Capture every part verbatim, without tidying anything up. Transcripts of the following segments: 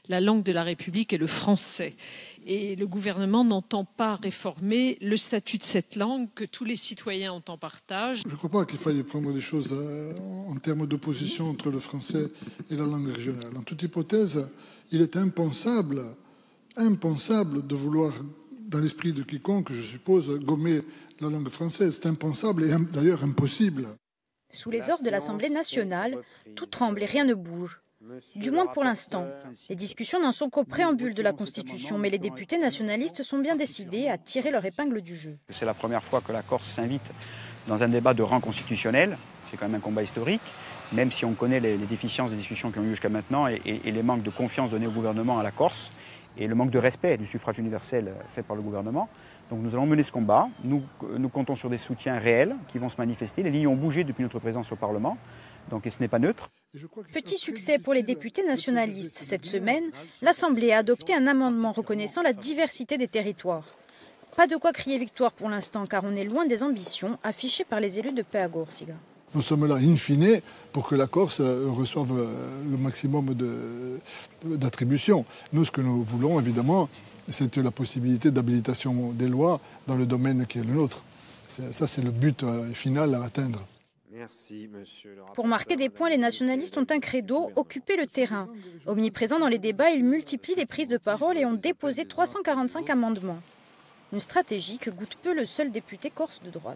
La langue de la République est le français. Et le gouvernement n'entend pas réformer le statut de cette langue que tous les citoyens ont en partage. Je ne crois pas qu'il faille prendre les choses en termes d'opposition entre le français et la langue régionale. En toute hypothèse, il est impensable, impensable de vouloir, dans l'esprit de quiconque, je suppose, gommer la langue française. C'est impensable et d'ailleurs impossible. Sous les ordres de l'Assemblée nationale, tout tremble et rien ne bouge. Du moins pour l'instant. Les discussions n'en sont qu'au préambule de la Constitution, mais les députés nationalistes sont bien décidés à tirer leur épingle du jeu. C'est la première fois que la Corse s'invite dans un débat de rang constitutionnel. C'est quand même un combat historique, même si on connaît les, les déficiences des discussions qui ont eu jusqu'à maintenant et, et, et les manques de confiance donnés au gouvernement à la Corse et le manque de respect du suffrage universel fait par le gouvernement. Donc nous allons mener ce combat. Nous, nous comptons sur des soutiens réels qui vont se manifester. Les lignes ont bougé depuis notre présence au Parlement. Donc, et ce n'est pas neutre. Petit succès pour les députés nationalistes. Cette semaine, l'Assemblée a adopté un amendement reconnaissant la diversité des territoires. Pas de quoi crier victoire pour l'instant, car on est loin des ambitions affichées par les élus de Péagorsiga. Nous sommes là, in fine, pour que la Corse reçoive le maximum d'attributions. Nous, ce que nous voulons, évidemment, c'est la possibilité d'habilitation des lois dans le domaine qui est le nôtre. Ça, c'est le but final à atteindre. Merci, monsieur le Pour marquer des points, les nationalistes ont un credo, occuper le terrain. Omniprésents dans les débats, ils multiplient les prises de parole et ont déposé trois cent quarante-cinq amendements. Une stratégie que goûte peu le seul député corse de droite.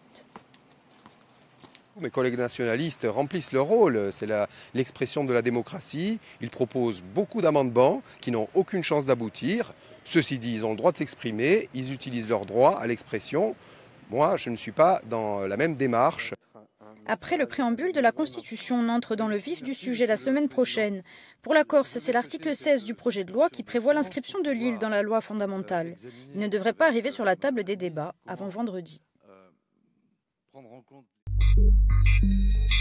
Mes collègues nationalistes remplissent leur rôle, c'est l'expression de la démocratie. Ils proposent beaucoup d'amendements qui n'ont aucune chance d'aboutir. Ceci dit, ils ont le droit de s'exprimer, ils utilisent leur droit à l'expression. Moi, je ne suis pas dans la même démarche. Après le préambule de la Constitution, on entre dans le vif du sujet la semaine prochaine. Pour la Corse, c'est l'article seize du projet de loi qui prévoit l'inscription de l'île dans la loi fondamentale. Il ne devrait pas arriver sur la table des débats avant vendredi.